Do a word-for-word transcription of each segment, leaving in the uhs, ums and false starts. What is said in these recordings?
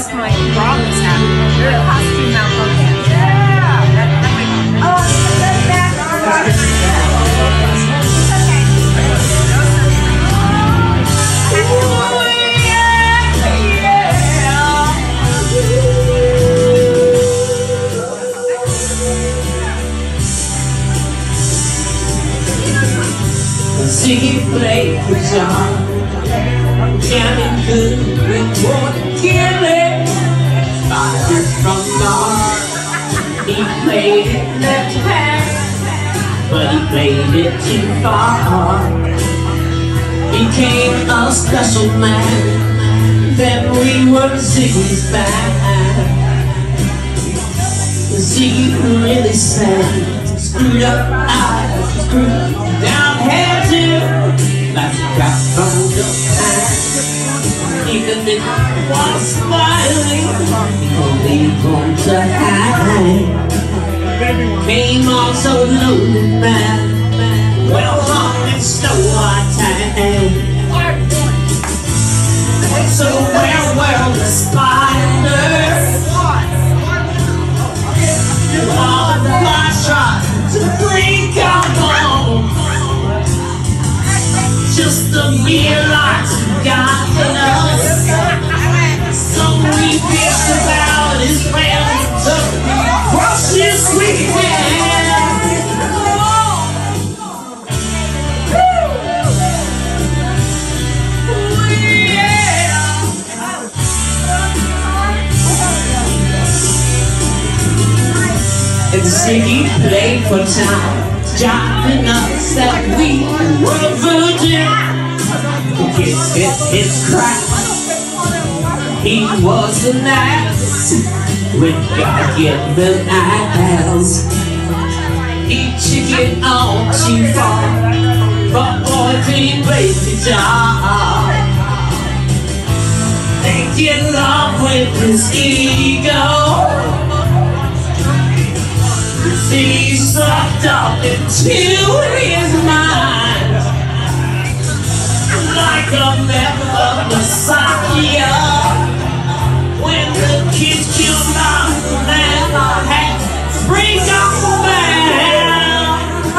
just my bra was happening. You're a costume malfunction. Yeah! Oh, that's bad. Ziggy played guitar, jamming good with one killing. Started from Mars, he played it left hand, but he played it too far. Became a special man, then we were Ziggy's band. Ziggy really sang, screwed up eyes, screwed down hair too, like a cat from the hand. Even if it was smiling, he'll leave on to hang. Came on so lonely man, well long and snow white tan. So where were the spiders? All the flies tried to bring come home. Just a mere light got us. So we bitched about his family, so we crushed his sweet hand. And Ziggy played for time, jiving us that we were virgin. The kids hit his crack. He was an ass with God-given ass. He took it all too far, but boy did he play guitar. Think in love with his ego. He sucked up into his mind like a member of Messiah. When the kids killed our man, I had to bring up the man. Oh.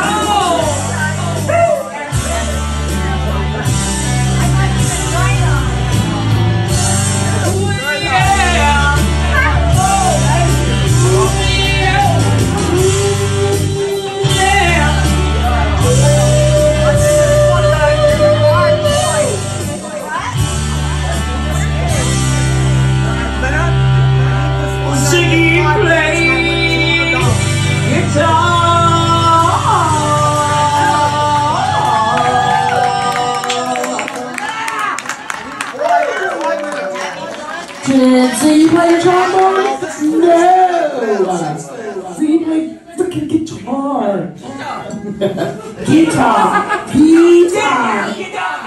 Did Ziggy play the trombone? No! Ziggy played freaking guitar! Guitar! Guitar!